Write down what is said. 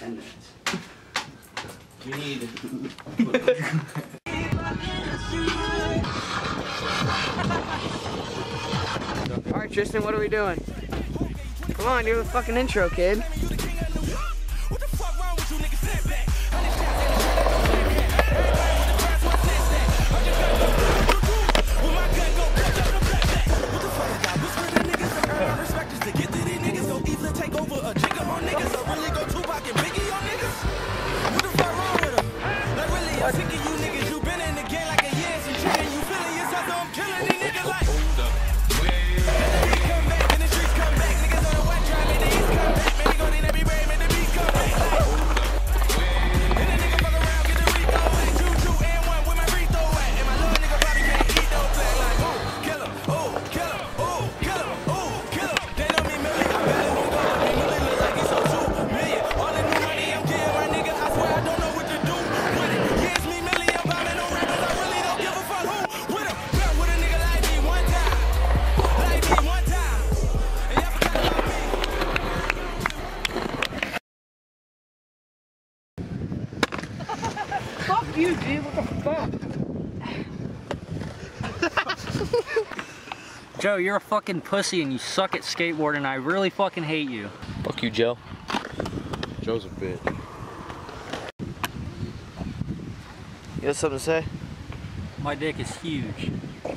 10 minutes. We need... Alright, Tristan, what are we doing? Come on, do the fucking intro, kid. Fuck you, dude. What the fuck? Joe, you're a fucking pussy and you suck at skateboarding and I really fucking hate you. Fuck you, Joe. Joe's a bitch. You got something to say? My dick is huge.